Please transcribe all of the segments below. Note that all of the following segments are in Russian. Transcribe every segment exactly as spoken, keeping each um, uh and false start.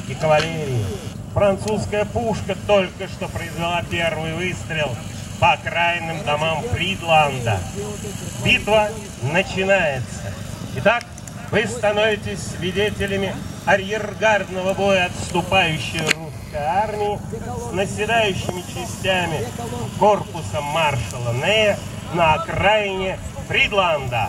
и кавалерии. Французская пушка только что произвела первый выстрел по окраинным домам Фридланда. Битва начинается. Итак, вы становитесь свидетелями арьергардного боя отступающей русской армии с наседающими частями корпуса маршала Нея на окраине Фридланда.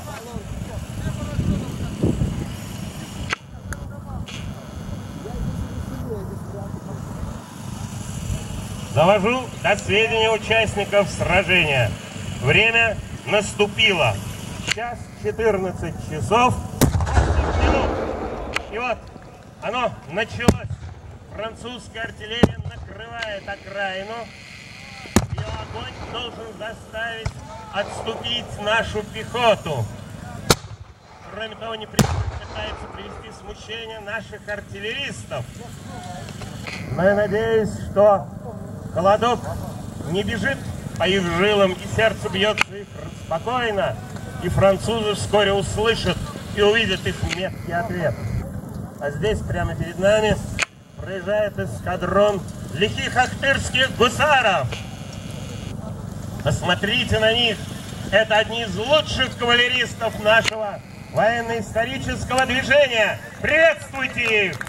Довожу до сведения участников сражения. Время наступило. Сейчас четырнадцать часов двадцать минут. И вот оно началось. Французская артиллерия накрывает окраину. Ее огонь должен заставить отступить нашу пехоту. Кроме того, неприятель пытается привести в смущение наших артиллеристов. Но я надеюсь, что холодок не бежит по их жилам, и сердце бьется их спокойно, и французы вскоре услышат и увидят их меткий ответ. А здесь, прямо перед нами, проезжает эскадрон лихих ахтырских гусаров. Посмотрите на них. Это одни из лучших кавалеристов нашего военно-исторического движения. Приветствуйте их!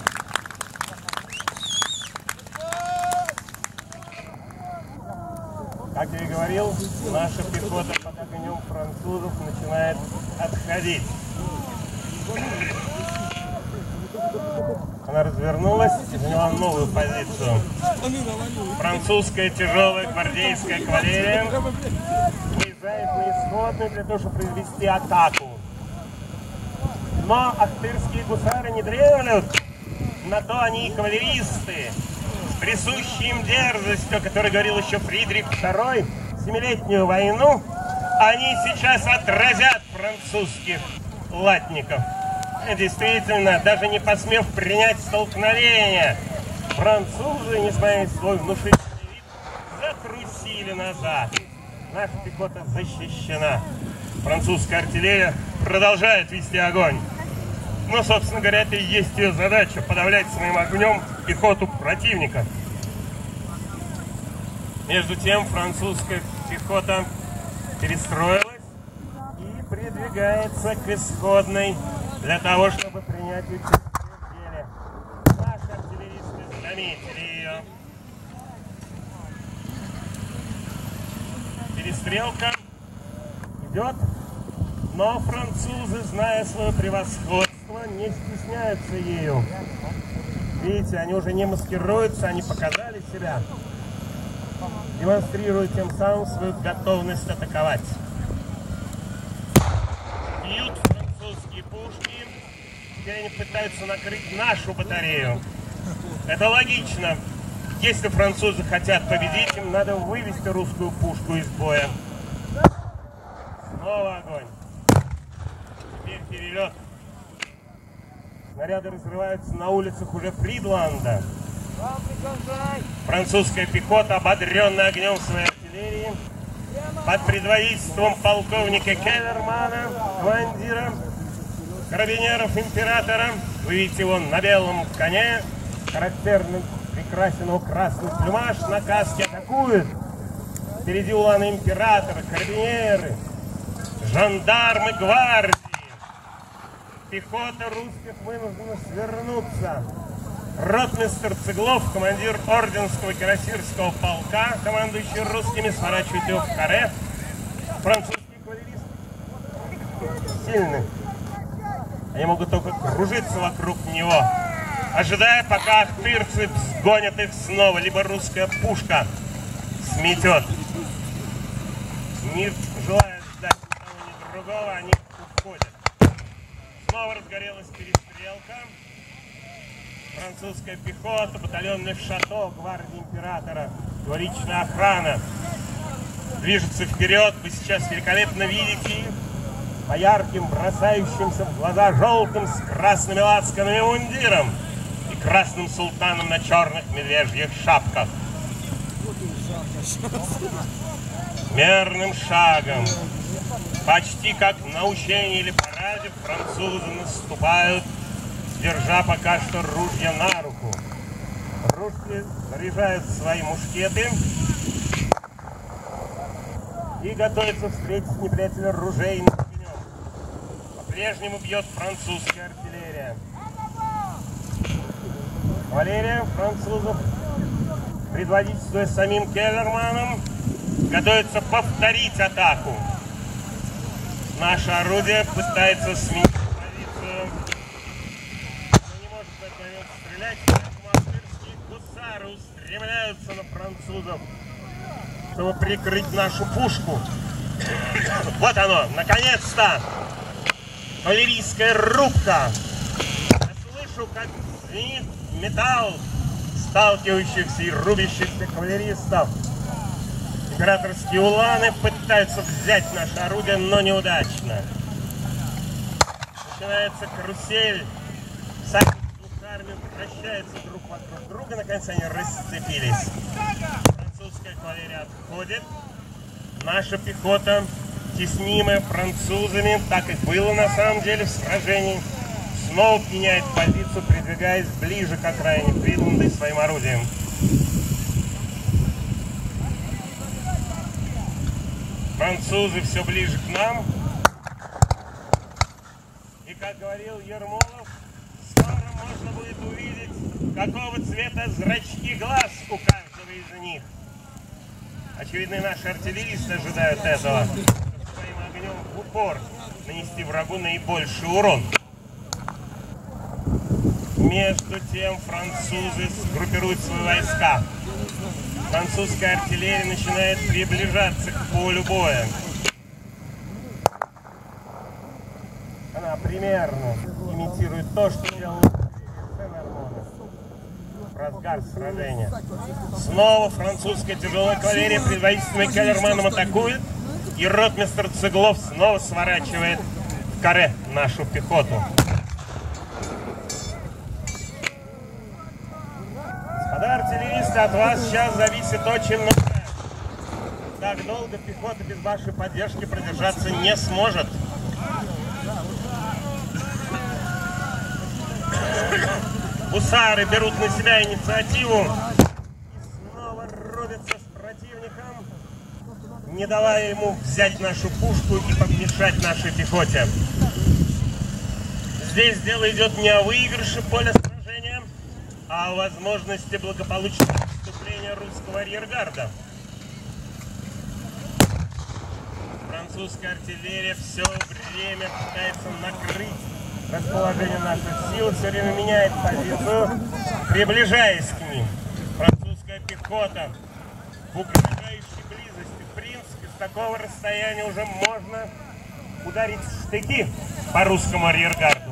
Как я и говорил, наша пехота под огнем французов начинает отходить. Она развернулась и заняла новую позицию. Французская тяжелая гвардейская кавалерия выезжает на исходную для того, чтобы произвести атаку. Но ахтырские гусары не дремлют. На то они и кавалеристы. С присущей им дерзостью, о которой говорил еще Фридрих второй, Семилетнюю войну, они сейчас отразят французских латников. Действительно, даже не посмев принять столкновение, французы, несмотря на свой внушительный вид, затрусили назад. Наша пехота защищена. Французская артиллерия продолжает вести огонь. Но, собственно говоря, это и есть ее задача — подавлять своим огнем пехоту противника. Между тем, французская пехота перестроилась и придвигается к исходной для того, чтобы принять участие в деле. Наши артиллеристы заметили ее. Перестрелка идет, но французы, зная свое превосходство, не стесняются ею. Видите, они уже не маскируются, они показали себя, демонстрируя тем самым свою готовность атаковать. Бьют французские пушки, теперь они пытаются накрыть нашу батарею. Это логично. Если французы хотят победить, им надо вывести русскую пушку из боя. Снова огонь. Теперь перелет. Снаряды разрываются на улицах уже Фридланда. Французская пехота, ободренная огнем своей артиллерии, под предводительством полковника Келлермана, командира карабинеров императора, вы видите его на белом коне, характерный, прекрасен его красный плюмаж на каске, атакует. Впереди уланы императора, карабинеры, жандармы гвардии. Пехота русских вынуждена свернуться. Ротмистр Цыглов, командир орденского кирасирского полка, командующий русскими, сворачивает его в каре. Французские кавалеристы сильны. Они могут только кружиться вокруг него, ожидая, пока ахтырцы сгонят их снова, либо русская пушка сметет. Не желая ждать ни того, ни другого, они уходят. Снова разгорелась перестрелка. Французская пехота, батальонный шато гвардии императора, его личная охрана движется вперед. Вы сейчас великолепно видите их по ярким, бросающимся в глаза желтым с красными лацканами мундиром и красным султаном на черных медвежьих шапках. Мерным шагом, почти как на учении или параде, французы наступают держа пока что ружья на руку. Русские заряжают свои мушкеты и готовятся встретить неприятеля ружейным огнем. По-прежнему бьет французская артиллерия. Кавалерия французов, предводительствуя самим Келлерманом, готовится повторить атаку. Наше орудие пытается сменить позицию, но не может в этот момент стрелять, поэтому алжирские гусары устремляются на французов, чтобы прикрыть нашу пушку. Вот оно, наконец-то! Кавалерийская рубка! Я слышу, как звенит металл сталкивающихся и рубящихся кавалеристов. Императорские уланы пытаются взять наше орудие, но неудачно. Начинается карусель. Сами двух армий вращаются друг вокруг друга. Наконец они расцепились. Французская кавалерия отходит. Наша пехота, теснимая французами, так и было на самом деле в сражении, снова меняет позицию, придвигаясь ближе к окраине Фридланда своим орудием. Французы все ближе к нам. И, как говорил Ермолов, скоро можно будет увидеть, какого цвета зрачки глаз у каждого из них. Очевидно, наши артиллеристы ожидают этого, чтобы своим огнем в упор нанести врагу наибольший урон. Между тем французы сгруппируют свои войска. Французская артиллерия начинает приближаться к полю боя. Она примерно имитирует то, что делал Сен-Армона в разгар сражения. Снова французская тяжелая кавалерия, предводительствуемая Келлерманом, атакует, и ротмистр Цеглов снова сворачивает в каре нашу пехоту. Господа артиллеристы, от вас сейчас зависит очень многое. Так долго пехота без вашей поддержки продержаться не сможет. Гусары берут на себя инициативу и снова рубятся с противником, не давая ему взять нашу пушку и помешать нашей пехоте. Здесь дело идет не о выигрыше поля сражения, а о возможности благополучного вступления русского арьергарда. Французская артиллерия все время пытается накрыть расположение наших сил, все время меняет позицию, приближаясь к ним. Французская пехота в угрожающей близости. В принципе, с такого расстояния уже можно ударить в штыки по русскому арьергарду.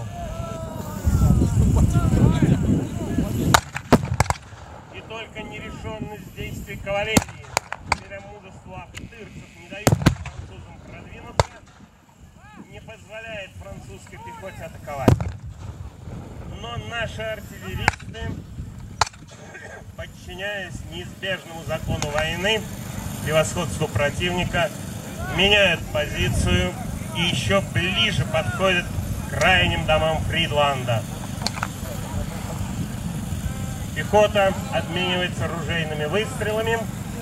И только нерешенность действий кавалерии, мужеству ахтырцев не дают французам продвинуться, не позволяет французской пехоте атаковать. Но наши артиллеристы, подчиняясь неизбежному закону войны, превосходству противника, меняют позицию и еще ближе подходят к крайним домам Фридланда. Пехота обменивается ружейными выстрелами.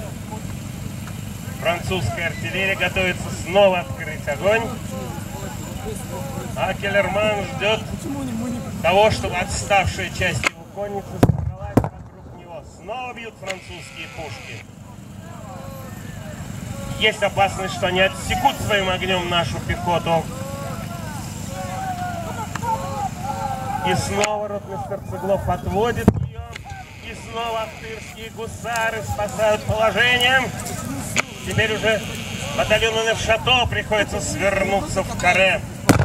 Французская артиллерия готовится снова открыть огонь. А Келлерман ждет того, чтобы отставшая часть его конницы собралась вокруг него. Снова бьют французские пушки. Есть опасность, что они отсекут своим огнем нашу пехоту. И снова ротмистр Цеглов отводит ее. И снова ахтырские гусары спасают положение. Теперь уже батальону Невшато приходится свернуться в каре.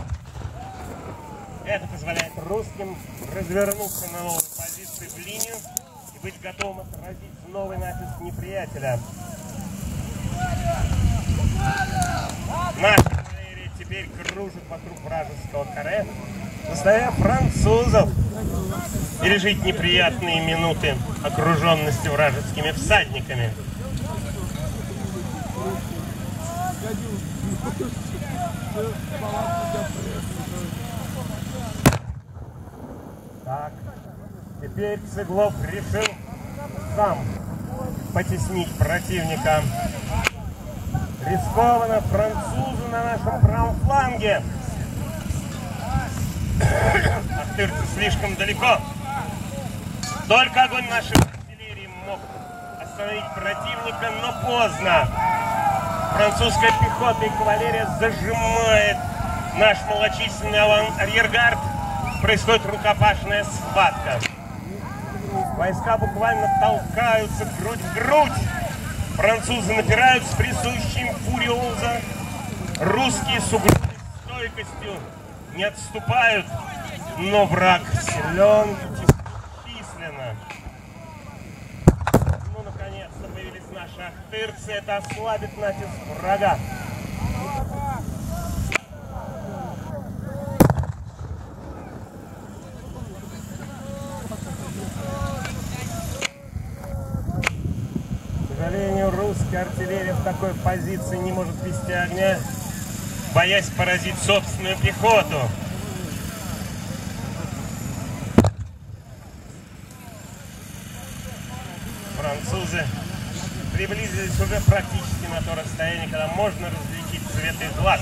Это позволяет русским развернуться на новой позиции в линию и быть готовым отразить новый натиск неприятеля. Наша кавалерия теперь кружит вокруг вражеского каре, заставляя французов пережить неприятные минуты окруженности вражескими всадниками. Так, теперь Цыглов решил сам потеснить противника. Рискованно, французы на нашем правом фланге. Ахтырцы слишком далеко. Только огонь нашей артиллерии мог остановить противника, но поздно. Французская пехота и кавалерия зажимает наш малочисленный арьергард. Происходит рукопашная схватка. Войска буквально толкаются грудь в грудь. Французы напирают с присущим фуриоза. Русские с угрюмой стойкостью не отступают, но враг силен и численно. Ну, наконец-то появились наши ахтырцы. Это ослабит натиск врага. К сожалению, русская артиллерия в такой позиции не может вести огня, боясь поразить собственную пехоту. Французы приблизились уже практически на то расстояние, когда можно различить цвет их глаз.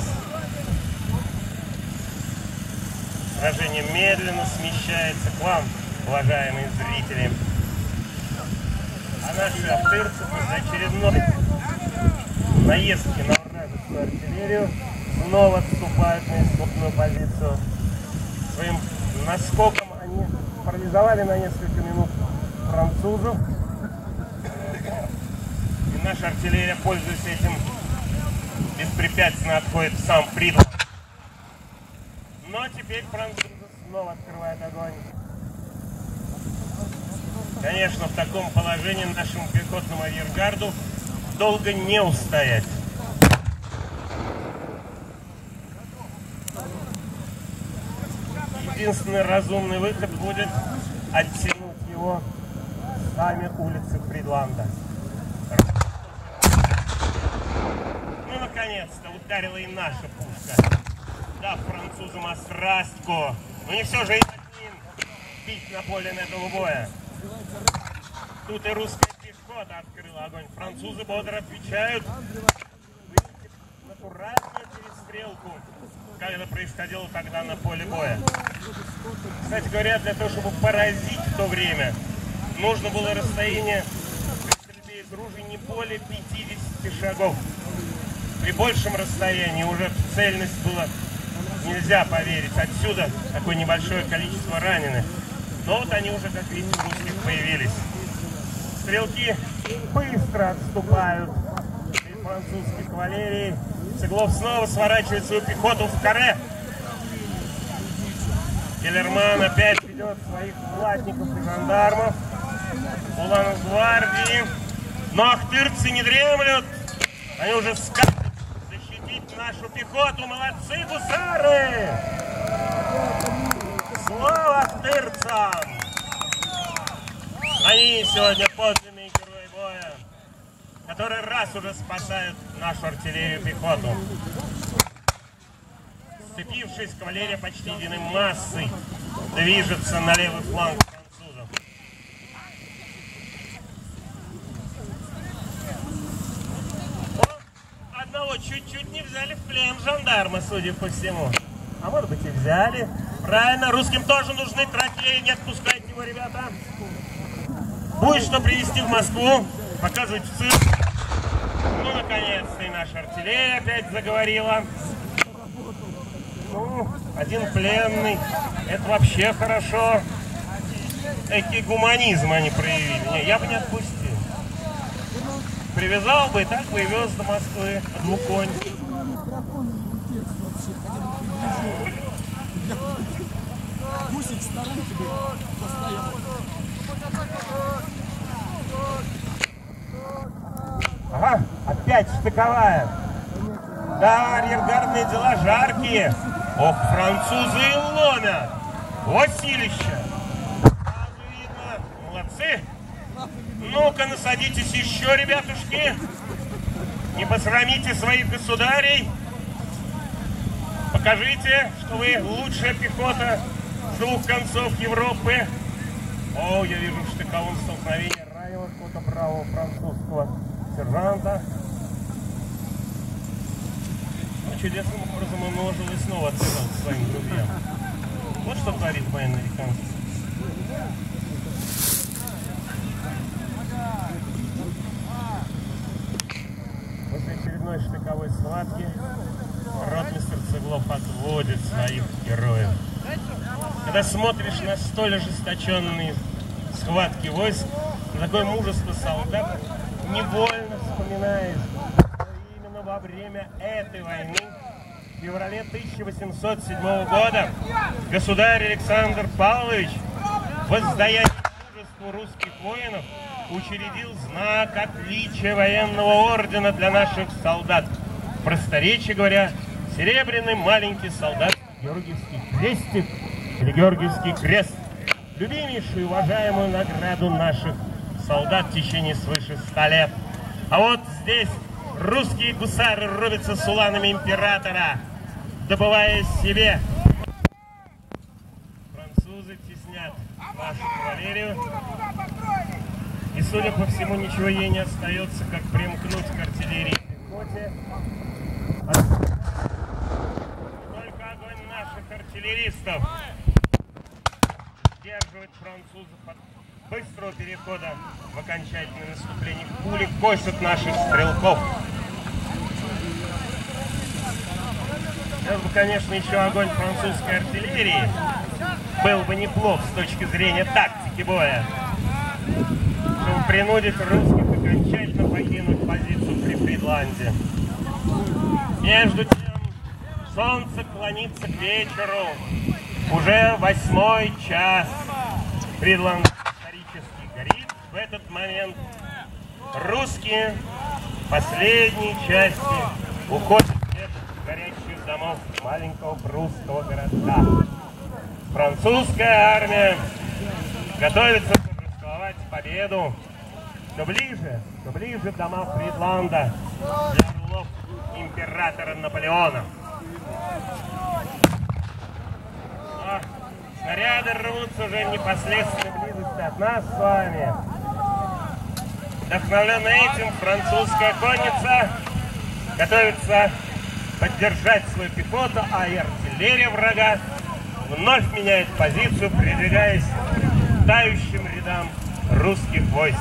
Сражение медленно смещается к вам, уважаемые зрители. А наши ахтырцы после очередной наездки на вражескую артиллерию снова отступают на исходную позицию. Своим наскоком они парализовали на несколько минут французов. И наша артиллерия, пользуясь этим, беспрепятственно отходит в сам Фридланд. Но теперь французы снова открывают огонь. Конечно, в таком положении нашему пехотному арьергарду долго не устоять. Единственный разумный выход будет оттянуть его в сами улицы Фридланда. Ну, наконец-то ударила и наша пушка, дав французам острастку. Но не все же и одним бить на поле этого боя. Тут и русская пехота открыла огонь. Французы бодро отвечают. Натуральную перестрелку, как это происходило тогда на поле боя. Кстати говоря, для того, чтобы поразить в то время, нужно было расстояние при стрельбе из ружей не более пятидесяти шагов. При большем расстоянии уже в цельность было нельзя поверить. Отсюда такое небольшое количество раненых. Но вот они уже, как видите, русских появились. Стрелки быстро отступают перед французской кавалерией. Цыглов снова сворачивает свою пехоту в каре. Келлерман опять ведет своих платников и жандармов, уланов гвардии. Но ахтырцы не дремлют. Они уже скачут защитить нашу пехоту. Молодцы, гусары! Слово ахтырцам! Они сегодня подлинные герои боя, который раз уже спасают нашу артиллерию и пехоту. Сцепившись, кавалерия почти единой массой движется на левый фланг французов. О, одного чуть-чуть не взяли в плен жандарма, судя по всему. А может быть и взяли. Правильно, русским тоже нужны трофеи, не отпускайте его, ребята. Будет что привезти в Москву, показывать в цирк. Ну, наконец-то и наша артиллерия опять заговорила. Ну, один пленный, это вообще хорошо. Экий гуманизм они проявили. Не, я бы не отпустил. Привязал бы и так бы и вез до Москвы двуконь. Гусик в сторонке бы постоял. Ага, опять штыковая. Да, арьергардные дела жаркие. Ох, французы и ломят. Вот силища. Сразу видно. Молодцы. Ну-ка, насадитесь еще, ребятушки. Не посрамите своих государей. Покажите, что вы лучшая пехота с двух концов Европы. О, я вижу в штыковом столкновении раненого какого-то бравого французского сержанта. Но чудесным образом он наложил и снова отсылал к своим друзьям. Вот что творит военно-американцы. После очередной штыковой схватки ротмистр Цеглов отводит своих героев. Когда смотришь на столь ожесточенные схватки войск, на такое мужество солдат, невольно вспоминаешь, что именно во время этой войны, в феврале тысяча восемьсот седьмого года, государь Александр Павлович, воздаяние мужеству русских воинов, учредил знак отличия военного ордена для наших солдат. В просторечии говоря, серебряный маленький солдат, Георгиевский крестик или Георгиевский крест, любимейшую и уважаемую награду наших солдат в течение свыше ста лет. А вот здесь русские гусары рубятся с уланами императора, добывая себе. Французы теснят нашу кавалерию, и, судя по всему, ничего ей не остается, как примкнуть к артиллерии и пехоте. Только огонь наших артиллеристов сдерживает французов от быстрого перехода в окончательное наступление. Пули косят наших стрелков. Сейчас бы, конечно, еще огонь французской артиллерии был бы неплох с точки зрения тактики боя, чтобы принудить русских окончательно покинуть позицию при Фридланде. Между тем, солнце клонится к вечеру. Уже восьмой час. Фридланд исторически горит. В этот момент русские последние части уходят в горящих домов маленького прусского городка. Французская армия готовится торжествовать победу. Все ближе, все ближе дома Фридланда для орлов императора Наполеона. Но снаряды рвутся уже в непосредственной близости от нас с вами. Вдохновленная этим, французская конница готовится поддержать свою пехоту, а и артиллерия врага вновь меняет позицию, придвигаясь к тающим рядам русских войск.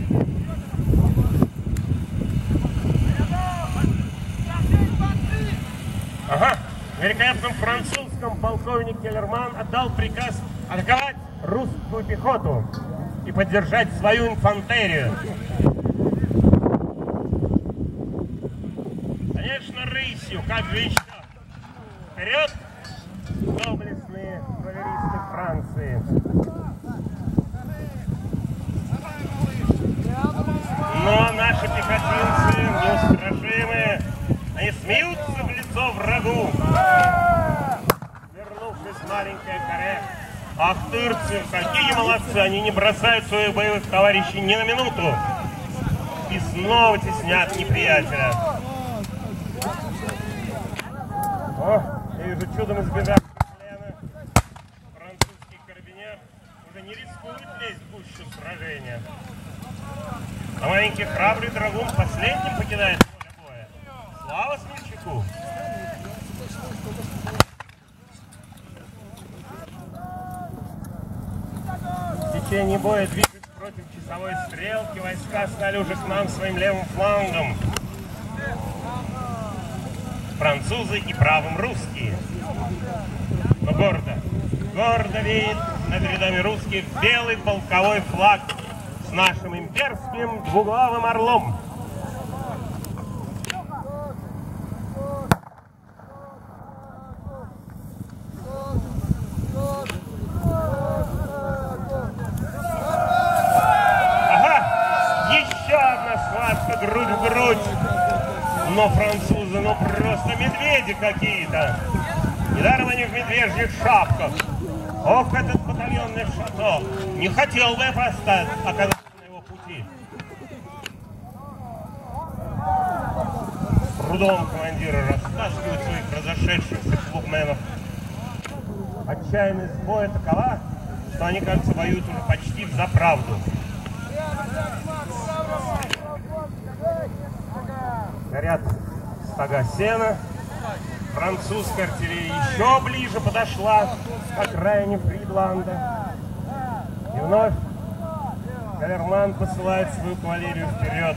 Ага, в великолепном французском полковник Келлерман отдал приказ атаковать русскую пехоту и поддержать свою инфантерию. Конечно, рысью, как же еще. Вперед, доблестные кавалеристы Франции. Но наши пехотинцы неустрашимые. Они смеются в лицо врагу. Вернувшись в маленькое каре. Ах, тырцы, какие молодцы! Они не бросают своих боевых товарищей ни на минуту. И снова теснят неприятеля. О, я вижу, чудом избежав плена. Французский карабинер уже не рискует лезть в гущу сражения. А маленький храбрый драгун последним покидает поле боя. Слава смельчаку! В течение боя, двигаясь против часовой стрелки, войска стали уже к нам своим левым флангом. Французы и правым русские. Но гордо, гордо веет над рядами русских белый полковой флаг с нашим имперским двуглавым орлом. Ага, еще одна схватка грудь в грудь. Но французы, ну просто медведи какие-то. Недаром они в медвежьих шапках. Ох, этот батальонный шато. Не хотел бы я поставить, оказаться на его пути. С трудом командиры растаскивают своих разошедшихся клубменов. Отчаянность боя такова, что они, кажется, воюют уже почти за правду. Горят стога сена. Французская артиллерия еще ближе подошла к окраине Фридланда. И вновь Келлерман посылает свою кавалерию вперед.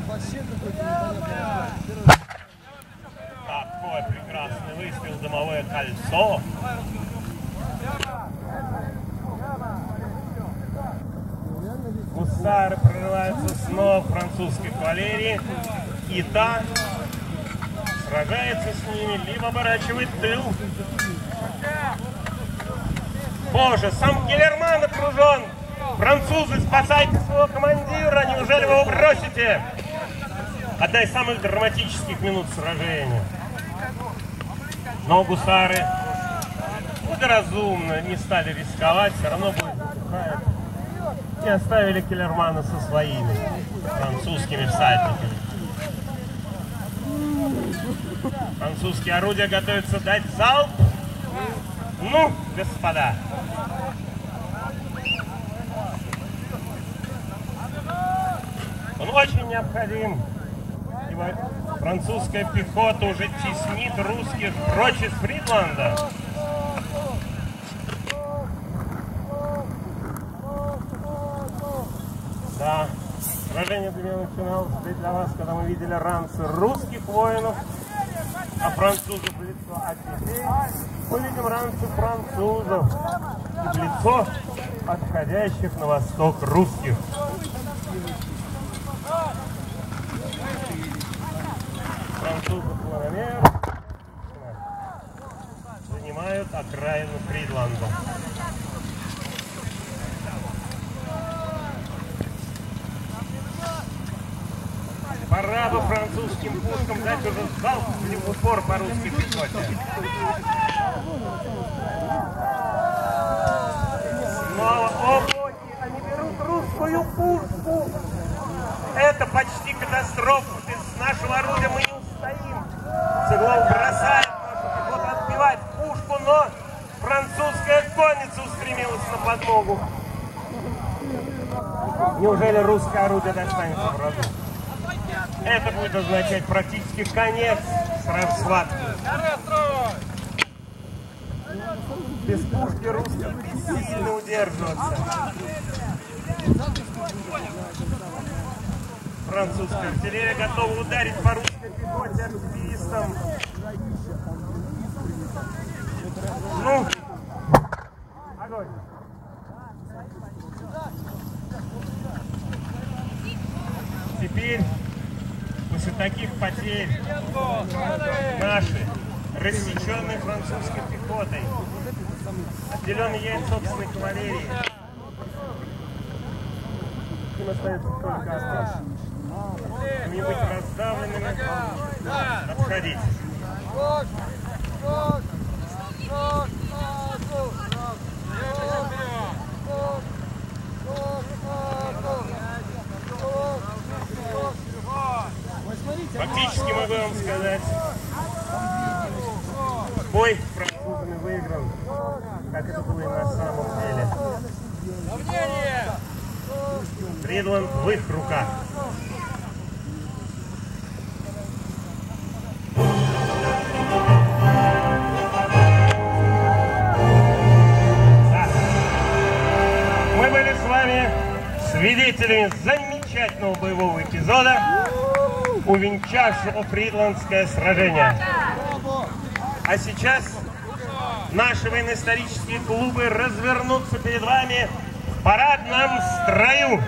Такой прекрасный выстрел, дымовое кольцо. Гусары прорываются снова французской кавалерии, и та сражается с ними, либо оборачивает тыл. Боже, сам Келлерман окружен! Французы, спасайте своего командира! Неужели вы его бросите? Одна из самых драматических минут сражения. Но гусары благоразумно не стали рисковать, все равно будет затухать. И оставили Келлермана со своими французскими всадниками. Французские орудия готовятся дать залп. Ну, господа. Он очень необходим, ибо французская пехота уже теснит русских прочь из Фридланда. Да, сражение для меня начиналось для вас, когда мы видели ранцы русских воинов, а французов в лицо. А теперь мы видим ранцы французов в лицо отходящих на восток русских. Французы планомерно занимают окраину Фридланда. Пора бы французским пушкам дать уже залп в упор по русской пехоте. Снова, о боги, они берут русскую пушку. Это почти катастрофа. Без нашего орудия мы не устоим. Циглов бросает нашу пехоту отбивать пушку, но французская конница устремилась на подмогу. Неужели русское орудие достанется врагу? Это будет означать практически конец схватки. Без пушки русских бессильно удерживаться. Французская артиллерия готова ударить по русской пехоте артиллеристам. Ну, огонь. Теперь, после таких потерь, наши, рассеченные французской пехотой, отделенные яйца собственной кавалерии, им остается только остаться. Не быть раздавленными, отходить. Фактически могу вам сказать, бой с французами выигран, как это было и на самом деле. Фридланд в их руках. Да. Мы были с вами свидетелями замечательного боевого эпизода, увенчавшего Фридландское сражение. А сейчас наши военно-исторические клубы развернутся перед вами в парадном строю.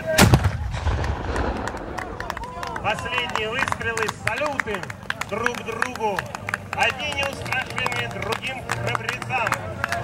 Последние выстрелы, салюты друг другу. Одни неустрашимые, другим храбрецам.